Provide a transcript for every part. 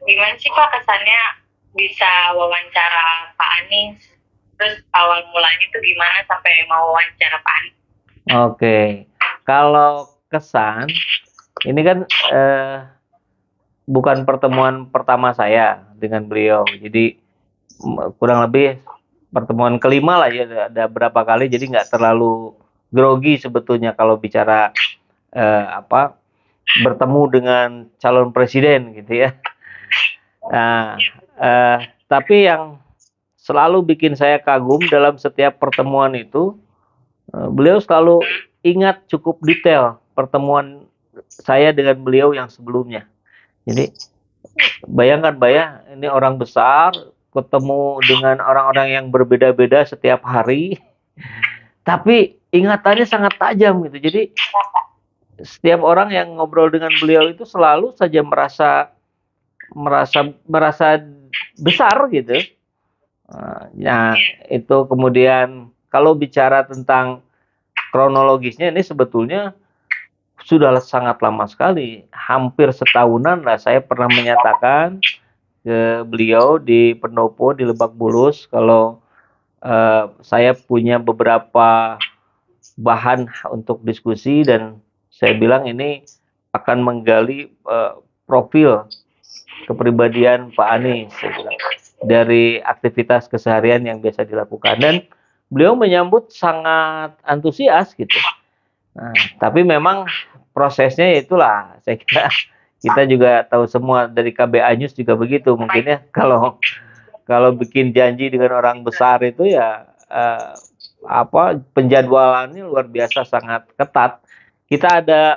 Gimana sih Pak kesannya bisa wawancara Pak Anies? Terus awal mulanya tuh gimana sampai mau wawancara Pak Anies? Oke, kalau kesan, ini kan bukan pertemuan pertama saya dengan beliau. Jadi kurang lebih pertemuan kelima lah ya, ada berapa kali. Jadi nggak terlalu grogi sebetulnya kalau bicara apa bertemu dengan calon presiden gitu ya. Nah, tapi yang selalu bikin saya kagum dalam setiap pertemuan itu, beliau selalu ingat cukup detail pertemuan saya dengan beliau yang sebelumnya. Jadi bayangkan ini orang besar ketemu dengan orang-orang yang berbeda-beda setiap hari, tapi ingatannya sangat tajam gitu. Jadi setiap orang yang ngobrol dengan beliau itu selalu saja merasa merasa merasa besar gitu. Nah, itu kemudian kalau bicara tentang kronologisnya ini sebetulnya sudah sangat lama sekali, hampir setahunan lah saya pernah menyatakan ke beliau di Pendopo di Lebak Bulus kalau saya punya beberapa bahan untuk diskusi dan saya bilang ini akan menggali profil kepribadian Pak Anies dari aktivitas keseharian yang biasa dilakukan dan beliau menyambut sangat antusias gitu. Nah, tapi memang prosesnya itulah saya kira kita juga tahu semua dari KBA News juga begitu mungkin ya kalau kalau bikin janji dengan orang besar itu ya penjadwalannya luar biasa sangat ketat. Kita ada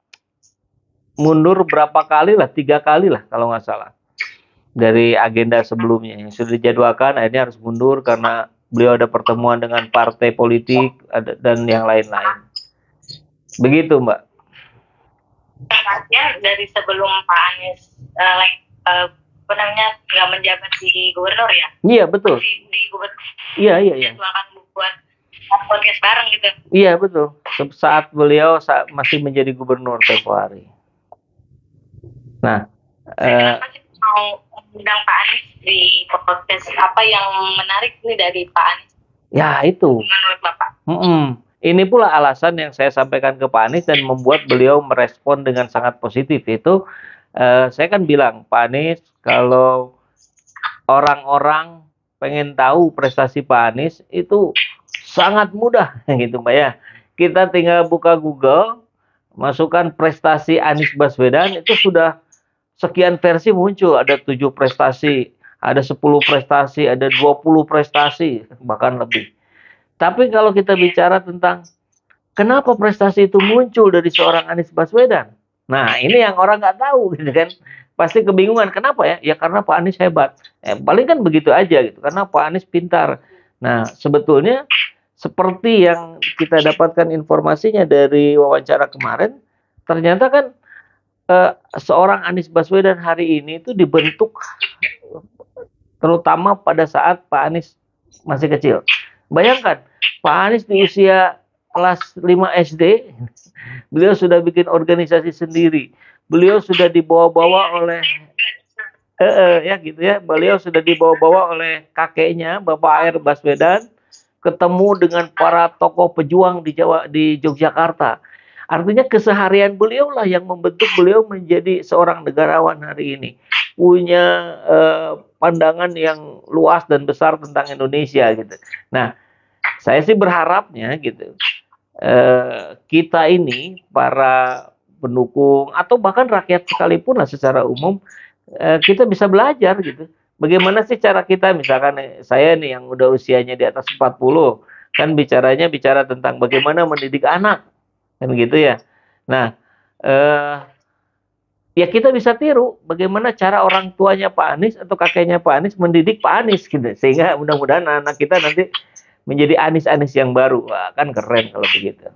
mundur berapa kali lah, 3 kali lah kalau nggak salah dari agenda sebelumnya yang sudah dijadwalkan akhirnya harus mundur karena beliau ada pertemuan dengan partai politik dan yang lain-lain. Begitu Mbak. Artinya dari sebelum Pak Anies apa namanya nggak menjabat di gubernur ya? Iya betul. Di gubernur. Iya. Akan buat podcast bareng gitu. Iya betul. Saat beliau masih menjadi gubernur tempo hari. Nah, kenapa sih mau undang Pak Anies di podcast? Apa yang menarik nih dari Pak Anies? Ya itu. Menurut Bapak? Ini pula alasan yang saya sampaikan ke Pak Anies dan membuat beliau merespon dengan sangat positif. Itu saya kan bilang, Pak Anies, kalau orang-orang pengen tahu prestasi Pak Anies itu sangat mudah gitu Mbak ya. Kita tinggal buka Google, masukkan prestasi Anies Baswedan itu sudah sekian versi muncul, ada 7 prestasi, ada 10 prestasi, ada 20 prestasi, bahkan lebih. Tapi kalau kita bicara tentang kenapa prestasi itu muncul dari seorang Anies Baswedan, nah ini yang orang nggak tahu gitu kan. Pasti kebingungan, kenapa ya? Ya karena Pak Anies hebat. Paling kan begitu aja gitu, karena Pak Anies pintar. Nah, sebetulnya seperti yang kita dapatkan informasinya dari wawancara kemarin, ternyata kan seorang Anies Baswedan hari ini itu dibentuk terutama pada saat Pak Anies masih kecil. Bayangkan, Pak Anies di usia kelas 5 SD, beliau sudah bikin organisasi sendiri. Beliau sudah dibawa-bawa oleh ya gitu ya. Beliau sudah dibawa-bawa oleh kakeknya Bapak Air Baswedan ketemu dengan para tokoh pejuang di Yogyakarta. Artinya keseharian beliau lah yang membentuk beliau menjadi seorang negarawan hari ini. Punya pandangan yang luas dan besar tentang Indonesia gitu. Nah, saya sih berharapnya gitu. Kita ini para pendukung atau bahkan rakyat sekalipun lah secara umum kita bisa belajar gitu. Bagaimana sih cara kita misalkan saya nih yang udah usianya di atas 40 kan bicara tentang bagaimana mendidik anak kan gitu ya. Nah, ya kita bisa tiru bagaimana cara orang tuanya Pak Anies atau kakeknya Pak Anies mendidik Pak Anies gitu. Sehingga mudah-mudahan anak kita nanti menjadi Anies-Anies yang baru. Wah, kan keren kalau begitu.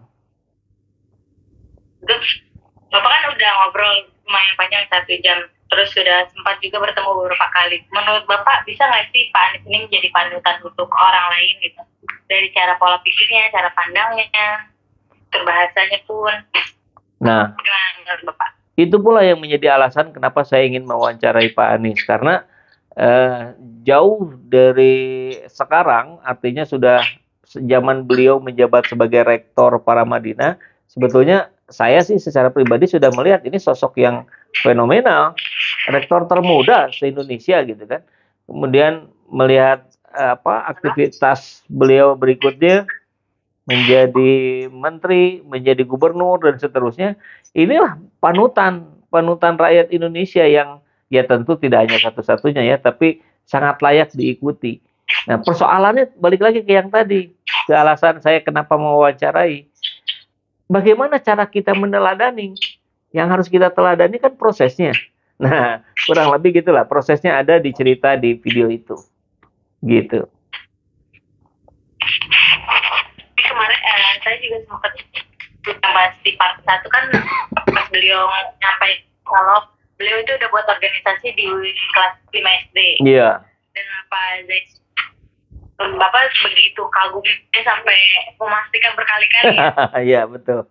Bapak kan udah ngobrol lumayan panjang 1 jam, terus sudah sempat juga bertemu beberapa kali. Menurut Bapak bisa nggak sih Pak Anies ini menjadi panutan untuk orang lain gitu? Dari cara pola pikirnya, cara pandangnya, berbahasanya pun. Nah, gimana menurut Bapak? Itu pula yang menjadi alasan kenapa saya ingin mewawancarai Pak Anies, karena jauh dari sekarang, artinya sudah zaman beliau menjabat sebagai rektor Paramadina, sebetulnya saya sih secara pribadi sudah melihat ini sosok yang fenomenal, rektor termuda se-Indonesia gitu kan. Kemudian melihat aktivitas beliau berikutnya menjadi menteri, menjadi gubernur dan seterusnya. Inilah panutan rakyat Indonesia yang ya tentu tidak hanya satu-satunya ya, tapi sangat layak diikuti. Nah, persoalannya balik lagi ke yang tadi, ke alasan saya kenapa mewawancarai. Bagaimana cara kita meneladani? Yang harus kita teladani kan prosesnya. Nah, kurang lebih gitulah, prosesnya ada di cerita di video itu. Gitu. Kemarin saya juga sempat bahas di part 1 kan, pas beliau nyampe kalau beliau itu udah buat organisasi di kelas 5 SD. Iya. Dan Pak Zais, Bapak begitu kagumnya sampai memastikan berkali-kali. Iya, betul.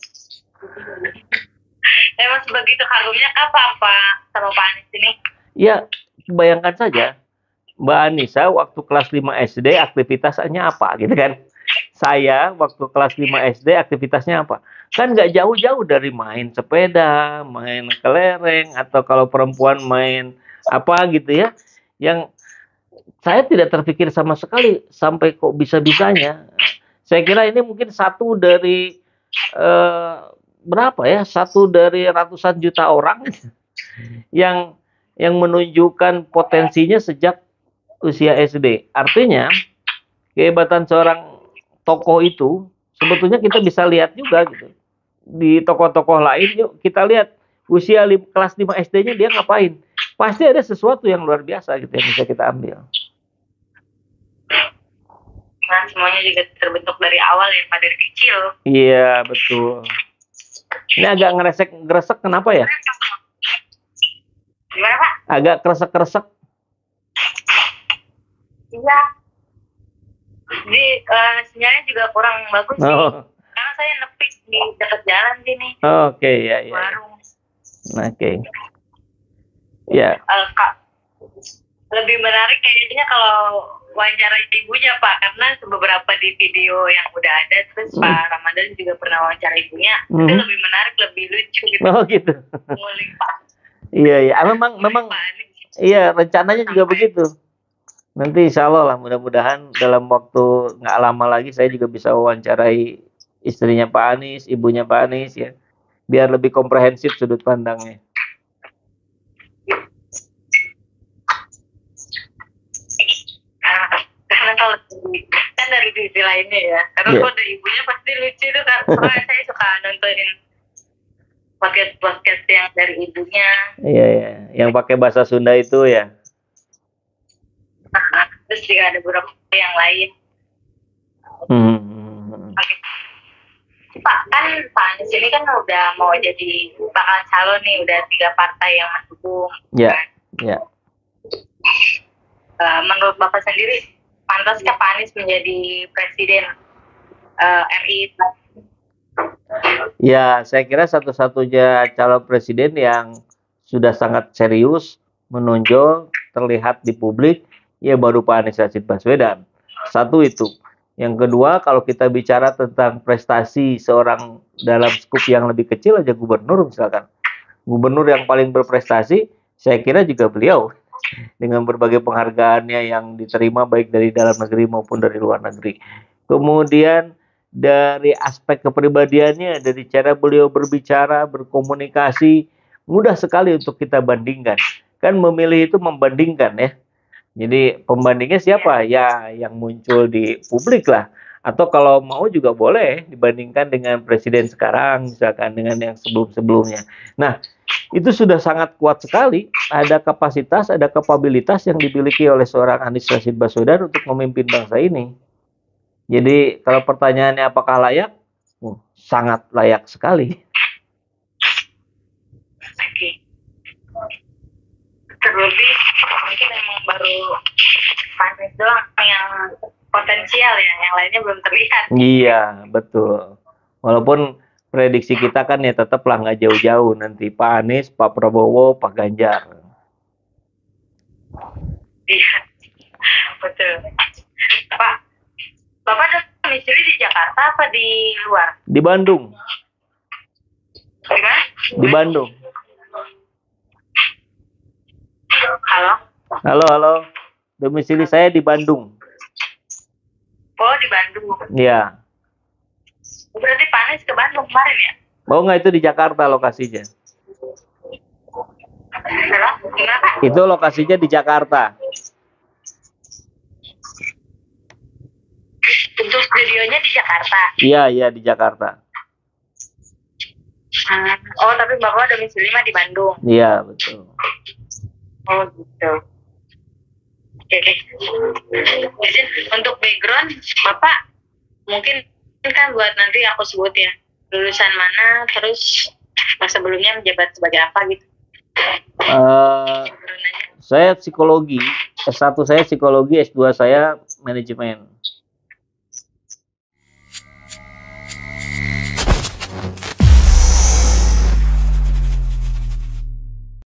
Emang sebegitu kagumnya apa sama Pak Anies ini? Ya, bayangkan saja Mbak Anissa waktu kelas 5 SD aktivitasnya apa gitu kan. Saya waktu kelas 5 SD aktivitasnya apa? Kan nggak jauh-jauh dari main sepeda, main kelereng, atau kalau perempuan main apa gitu ya. Yang saya tidak terpikir sama sekali sampai kok bisa-bisanya. Saya kira ini mungkin satu dari berapa ya? Satu dari ratusan juta orang yang menunjukkan potensinya sejak usia SD. Artinya kehebatan seorang tokoh itu sebetulnya kita bisa lihat juga gitu. Di tokoh-tokoh lain yuk kita lihat usia kelas 5 SD-nya dia ngapain. Pasti ada sesuatu yang luar biasa gitu yang bisa kita ambil. Nah, semuanya juga terbentuk dari awal ya, Pak, dari kecil. Iya, betul. Ini agak ngeresek kenapa ya? Gimana, Pak? Agak kresek-kresek. Iya. Jadi sinyalnya juga kurang bagus sih. Karena saya nepi di dekat jalan sini. Oke, ya. Warung. Oke. Ya. Kak, lebih menarik kayaknya kalau wawancara ibunya, Pak, karena beberapa di video yang udah ada, terus Pak Ramadan juga pernah wawancara ibunya. Itu lebih menarik, lebih lucu gitu. Oh gitu. Ngulik Pak. Iya. Memang iya, rencananya juga begitu. Nanti insya Allah lah, mudah-mudahan dalam waktu nggak lama lagi saya juga bisa wawancarai istrinya Pak Anies, ibunya Pak Anies ya, biar lebih komprehensif sudut pandangnya. Karena kalau kan dari sisi lainnya ya, karena kalau dari ibunya pasti lucu tuh kan. Soalnya saya suka nontonin podcast yang dari ibunya. Iya, yang pakai bahasa Sunda itu ya. Terus juga ada beberapa yang lain. Oke. Pak, kan Pak Anies ini kan udah mau jadi bakal calon nih, udah 3 partai yang mendukung. Iya. Iya. Menurut Bapak sendiri, pantaskah Pak Anies menjadi presiden RI? Ya, saya kira satu-satunya calon presiden yang sudah sangat serius, menonjol, terlihat di publik, ya baru Pak Anies Rashid Baswedan. Satu itu. Yang kedua, kalau kita bicara tentang prestasi seorang dalam skup yang lebih kecil aja, gubernur misalkan. Gubernur yang paling berprestasi, saya kira juga beliau. Dengan berbagai penghargaannya yang diterima baik dari dalam negeri maupun dari luar negeri. Kemudian dari aspek kepribadiannya, dari cara beliau berbicara, berkomunikasi, mudah sekali untuk kita bandingkan. Kan memilih itu membandingkan ya. Jadi pembandingnya siapa? Ya yang muncul di publik lah. Atau kalau mau juga boleh dibandingkan dengan presiden sekarang, misalkan dengan yang sebelum-sebelumnya. Nah, itu sudah sangat kuat sekali. Ada kapasitas, ada kapabilitas yang dimiliki oleh seorang Anies Rashid Baswedan untuk memimpin bangsa ini. Jadi kalau pertanyaannya apakah layak? Sangat layak sekali. Terlebih mungkin emang baru Anies doang yang potensial ya, yang lainnya belum terlihat. Iya, betul. Walaupun prediksi kita kan ya tetaplah nggak jauh-jauh nanti Pak Anies, Pak Prabowo, Pak Ganjar. Iya, betul. Pak, Bapak domisili di Jakarta apa di luar? Di Bandung. Di mana? Di Bandung. Halo? Halo. Domisili saya di Bandung. Oh, di Bandung. Iya. Berarti Pak Anies ke Bandung kemarin ya? Oh nggak, itu di Jakarta lokasinya. Halo? Kenapa? Itu lokasinya di Jakarta. Untuk studionya di Jakarta. Iya di Jakarta. Oh, tapi Bapak domisili mah di Bandung. Iya betul. Oh, gitu. Oke. Jadi untuk background Bapak mungkin kan buat nanti aku sebut ya, lulusan mana, terus sebelumnya menjabat sebagai apa gitu. Saya psikologi, S1 saya psikologi, S2 saya manajemen.